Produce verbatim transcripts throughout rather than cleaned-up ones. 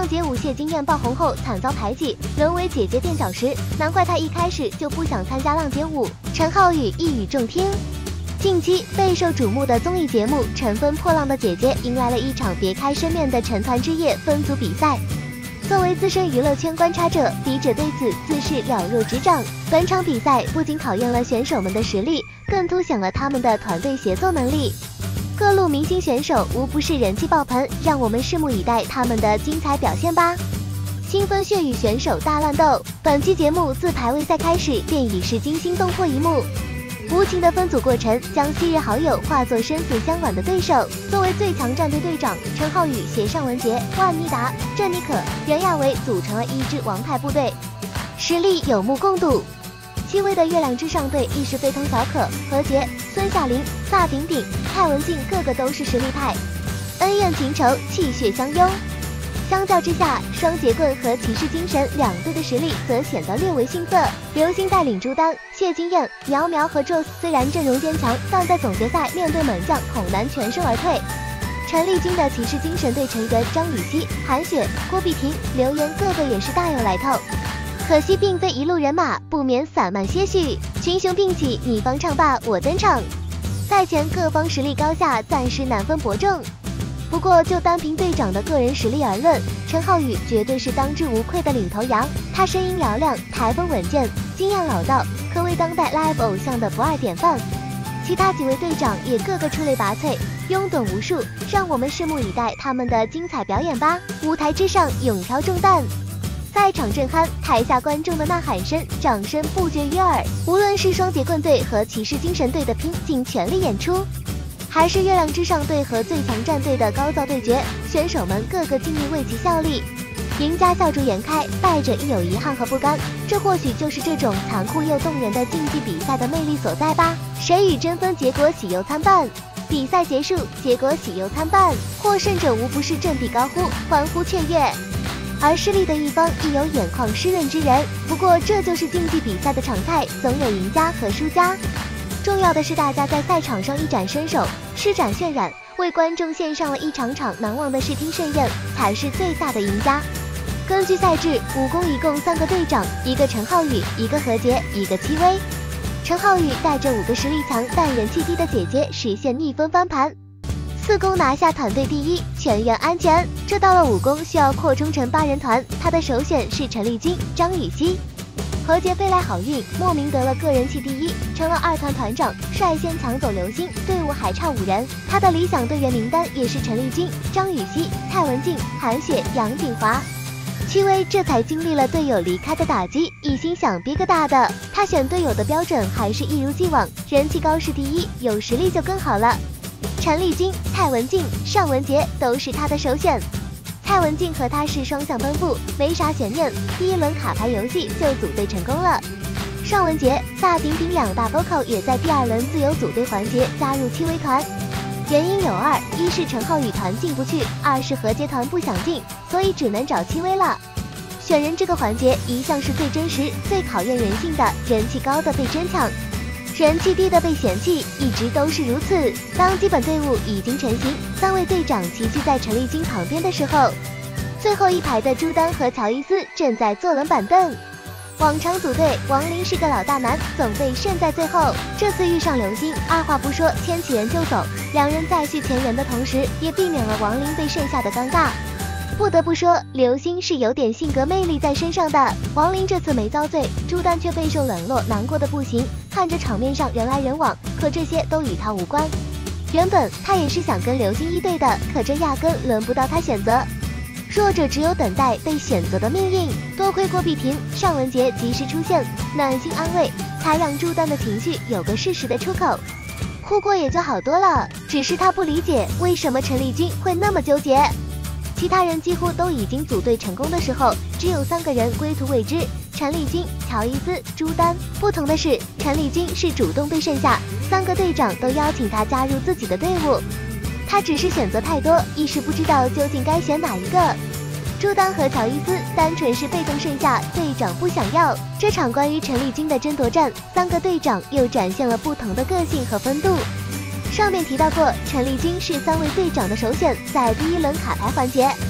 街舞谢金燕爆红后惨遭排挤，沦为姐姐垫脚石，难怪她一开始就不想参加浪姐舞。陈浩宇一语中听。近期备受瞩目的综艺节目《乘风破浪的姐姐》迎来了一场别开生面的成团之夜分组比赛。作为资深娱乐圈观察者，笔者对此自是了若指掌。本场比赛不仅考验了选手们的实力，更凸显了他们的团队协作能力。各路明星选手无不是人气爆棚，让我们拭目以待他们的精彩表现吧。腥风血雨选手大乱斗，本期节目自排位赛开始便已是惊心动魄一幕。无情的分组过程将昔日好友化作生死相挽的对手。作为最强战队队长，陈浩宇携尚雯婕、万妮达、郑妮可、袁娅维组成了一支王牌部队，实力有目共睹。戚薇的月亮之上队亦是非同小可，何洁、孙夏琳、萨顶顶、蔡文静个个都是实力派，恩怨情仇，气血相拥。相较之下，双节棍和骑士精神两队的实力则显得略为逊色。刘星带领朱丹、谢金燕、苗苗和 Joss 虽然阵容坚强，但在总决赛面对猛将恐难全身而退。陈丽君的骑士精神队成员张雨绮、韩雪、郭碧婷、刘妍个个也是大有来头，可惜并非一路人马，不免散漫些许。群雄并起，你方唱罢我登场。赛前各方实力高下，暂时难分伯仲。不过，就单凭队长的个人实力而论，陈浩宇绝对是当之无愧的领头羊。他声音嘹亮，台风稳健，经验老道，可谓当代 live 偶像的不二典范。其他几位队长也个个出类拔萃，拥趸无数，让我们拭目以待他们的精彩表演吧。舞台之上，勇挑重担。赛场震撼，台下观众的呐喊声、掌声不绝于耳。无论是双节棍队和骑士精神队的拼尽全力演出，还是月亮之上队和最强战队的高造对决，选手们个个尽力为其效力，赢家笑逐颜开，败者亦有遗憾和不甘。这或许就是这种残酷又动人的竞技比赛的魅力所在吧。谁与争锋，结果喜忧参半。比赛结束，结果喜忧参半，获胜者无不是振臂高呼，欢呼雀跃。而失利的一方亦有眼眶湿润之人。不过这就是竞技比赛的常态，总有赢家和输家。重要的是大家在赛场上一展身手，施展渲染，为观众献上了一场场难忘的视听盛宴，才是最大的赢家。根据赛制，武功一共三个队长，一个陈浩宇，一个何洁，一个戚薇。陈浩宇带着五个实力强但人气低的姐姐实现逆风翻盘，四攻拿下团队第一，全员安全。这到了五攻需要扩充成八人团，他的首选是陈丽君、张雨绮。何洁飞来好运，莫名得了个人气第一，成了二团团长，率先抢走流星，队伍还差五人。他的理想队员名单也是陈丽君、张雨绮、蔡文静、韩雪、杨谨华。戚薇这才经历了队友离开的打击，一心想憋个大的。他选队友的标准还是一如既往，人气高是第一，有实力就更好了。陈丽君、蔡文静、尚雯婕都是他的首选。蔡文静和他是双向奔赴，没啥悬念，第一轮卡牌游戏就组队成功了。尚雯婕、萨顶顶两大 vocal 也在第二轮自由组队环节加入戚薇团，原因有二，一是陈浩宇团进不去，二是何洁团不想进，所以只能找戚薇了。选人这个环节一向是最真实、最考验人性的，人气高的被争抢，人气低的被嫌弃，一直都是如此。当基本队伍已经成型，三位队长齐聚在陈丽君旁边的时候，最后一排的朱丹和乔伊斯正在坐冷板凳。往常组队，王林是个老大难，总被剩在最后。这次遇上刘星，二话不说牵起人就走，两人在续前缘的同时，也避免了王林被剩下的尴尬。不得不说，刘星是有点性格魅力在身上的。王林这次没遭罪，朱丹却备受冷落，难过的不行。看着场面上人来人往，可这些都与他无关。原本他也是想跟刘星一队的，可这压根轮不到他选择。弱者只有等待被选择的命运。多亏郭碧婷、尚雯婕及时出现，暖心安慰，才让朱丹的情绪有个适时的出口。哭过也就好多了，只是他不理解为什么陈丽君会那么纠结。其他人几乎都已经组队成功的时候，只有三个人归途未知：陈丽君、乔伊斯、朱丹。不同的是，陈丽君是主动被剩下，三个队长都邀请他加入自己的队伍，他只是选择太多，一时不知道究竟该选哪一个。朱丹和乔伊斯单纯是被动剩下，队长不想要。这场关于陈丽君的争夺战，三个队长又展现了不同的个性和风度。上面提到过，陈丽君是三位队长的首选，在第一轮卡牌环节，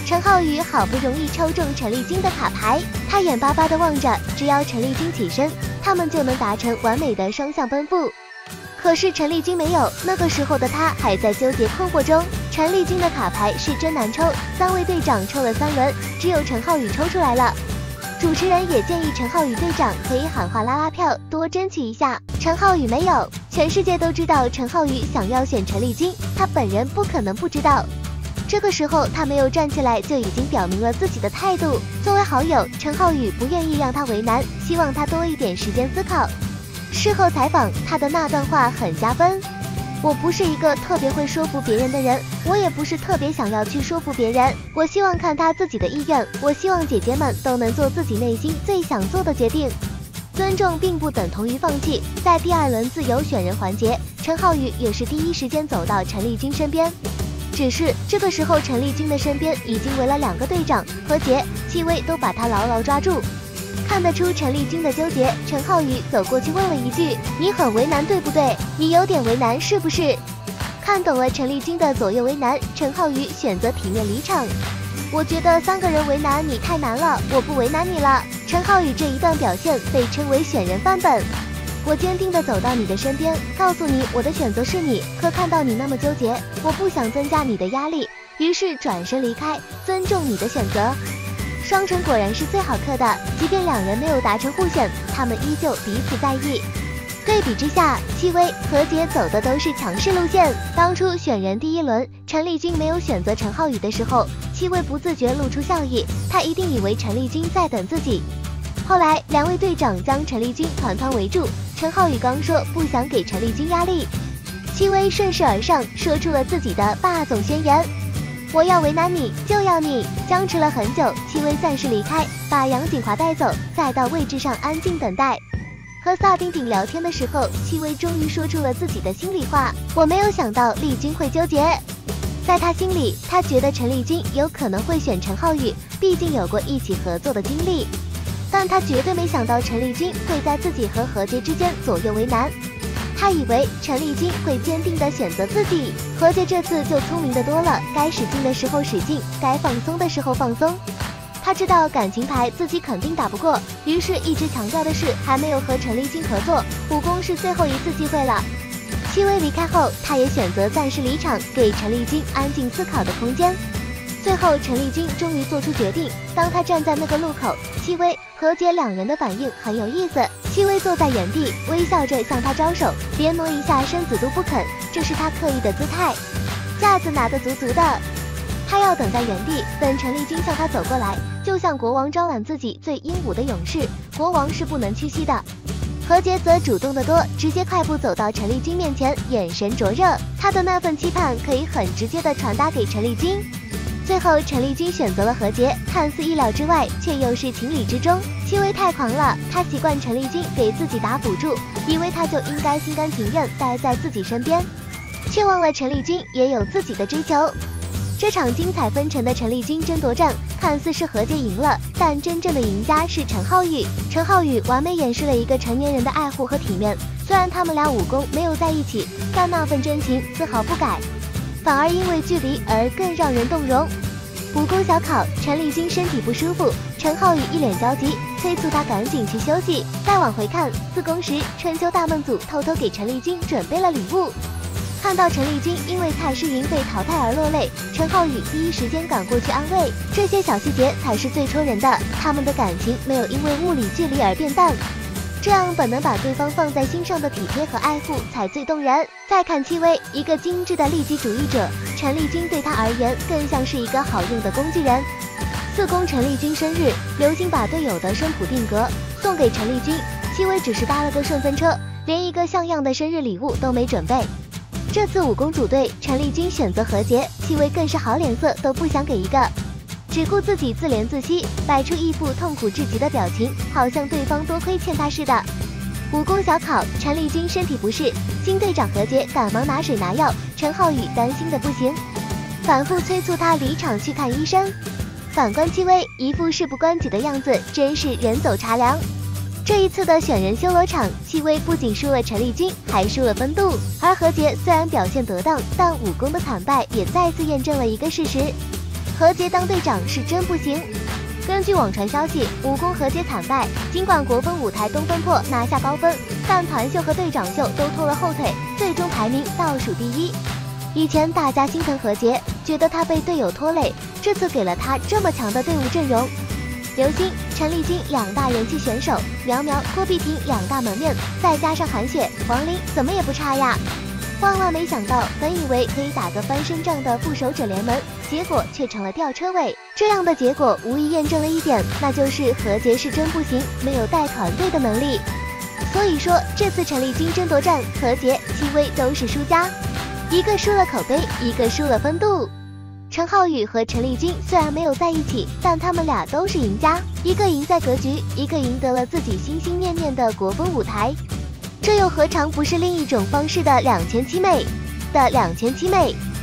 陈浩宇好不容易抽中陈丽晶的卡牌，他眼巴巴地望着，只要陈丽晶起身，他们就能达成完美的双向奔赴。可是陈丽晶没有，那个时候的他还在纠结困惑中。陈丽晶的卡牌是真难抽，三位队长抽了三轮，只有陈浩宇抽出来了。主持人也建议陈浩宇队长可以喊话拉拉票，多争取一下。陈浩宇没有，全世界都知道陈浩宇想要选陈丽晶，他本人不可能不知道。这个时候他没有站起来，就已经表明了自己的态度。作为好友，陈浩宇不愿意让他为难，希望他多一点时间思考。事后采访，他的那段话很加分。我不是一个特别会说服别人的人，我也不是特别想要去说服别人，我希望看他自己的意愿，我希望姐姐们都能做自己内心最想做的决定。尊重并不等同于放弃。在第二轮自由选人环节，陈浩宇也是第一时间走到陈丽晶身边，只是这个时候陈丽晶的身边已经围了两个队长，何洁、戚薇都把她牢牢抓住。看得出陈丽晶的纠结，陈浩宇走过去问了一句：“你很为难对不对？你有点为难是不是？”看懂了陈丽晶的左右为难，陈浩宇选择体面离场。我觉得三个人为难你太难了，我不为难你了。陈浩宇这一段表现被称为选人范本。我坚定地走到你的身边，告诉你我的选择是你，可看到你那么纠结，我不想增加你的压力，于是转身离开，尊重你的选择。双城果然是最好嗑的，即便两人没有达成互选，他们依旧彼此在意。对比之下，戚薇、何洁走的都是强势路线。当初选人第一轮，陈丽晶没有选择陈浩宇的时候，戚薇不自觉露出笑意，她一定以为陈丽晶在等自己。后来两位队长将陈丽晶团团围住，陈浩宇刚说不想给陈丽晶压力，戚薇顺势而上，说出了自己的霸总宣言。我要为难你，就要你。僵持了很久，戚薇暂时离开，把杨锦华带走，再到位置上安静等待。和萨顶顶聊天的时候，戚薇终于说出了自己的心里话：我没有想到丽晶会纠结。在她心里，她觉得陈丽晶有可能会选陈浩宇，毕竟有过一起合作的经历。但她绝对没想到陈丽晶会在自己和何洁之间左右为难。他以为陈丽晶会坚定地选择自己，何洁这次就聪明得多了，该使劲的时候使劲，该放松的时候放松。他知道感情牌自己肯定打不过，于是一直强调的是还没有和陈丽晶合作，武功是最后一次机会了。戚薇离开后，他也选择暂时离场，给陈丽晶安静思考的空间。最后陈丽晶终于做出决定，当她站在那个路口，戚薇、何洁两人的反应很有意思。戚薇坐在原地，微笑着向他招手，连挪一下身子都不肯，这是他刻意的姿态，架子拿得足足的。他要等在原地，等陈丽晶向他走过来，就像国王招揽自己最英武的勇士，国王是不能屈膝的。何洁则主动得多，直接快步走到陈丽晶面前，眼神灼热，他的那份期盼可以很直接地传达给陈丽晶。最后陈丽晶选择了何洁，看似意料之外，却又是情理之中。戚薇太狂了，她习惯陈丽晶给自己打辅助，以为她就应该心甘情愿待在自己身边，却忘了陈丽晶也有自己的追求。这场精彩纷呈的陈丽晶争夺战，看似是何洁赢了，但真正的赢家是陈浩宇。陈浩宇完美演示了一个成年人的爱护和体面，虽然他们俩武功没有在一起，但那份真情丝毫不改，反而因为距离而更让人动容。武功小考，陈丽晶身体不舒服，陈浩宇一脸焦急，催促她赶紧去休息。再往回看，自宫时春秋大梦组偷偷给陈丽晶准备了礼物。看到陈丽晶因为蔡诗芸被淘汰而落泪，陈浩宇第一时间赶过去安慰。这些小细节才是最戳人的，他们的感情没有因为物理距离而变淡。这样本能把对方放在心上的体贴和爱护才最动人。再看戚薇，一个精致的利己主义者，陈丽晶对她而言更像是一个好用的工具人。四宫陈丽晶生日，刘星把队友的声谱定格送给陈丽晶，戚薇只是搭了个顺风车，连一个像样的生日礼物都没准备。这次武功组队，陈丽晶选择何洁，戚薇更是好脸色都不想给一个，只顾自己自怜自惜，摆出一副痛苦至极的表情，好像对方多亏欠他似的。武功小考，陈丽晶身体不适，新队长何洁赶忙拿水拿药，陈浩宇担心的不行，反复催促他离场去看医生。反观戚薇，一副事不关己的样子，真是人走茶凉。这一次的选人修罗场，戚薇不仅输了陈丽晶，还输了分度。而何洁虽然表现得当，但武功的惨败也再次验证了一个事实： 何洁当队长是真不行。根据网传消息，武功何洁惨败，尽管国分舞台东分破拿下高分，但团秀和队长秀都拖了后腿，最终排名倒数第一。以前大家心疼何洁，觉得她被队友拖累，这次给了她这么强的队伍阵容。刘星、陈丽君两大人气选手，苗苗、郭碧婷两大门面，再加上韩雪、王琳，怎么也不差呀。万万没想到，本以为可以打个翻身仗的复仇者联盟，结果却成了吊车尾。这样的结果无疑验证了一点，那就是何洁是真不行，没有带团队的能力。所以说，这次陈丽君争夺战，何洁、戚薇都是输家，一个输了口碑，一个输了风度。陈浩宇和陈丽君虽然没有在一起，但他们俩都是赢家，一个赢在格局，一个赢得了自己心心念念的国风舞台。这又何尝不是另一种方式的两全其美的两全其美？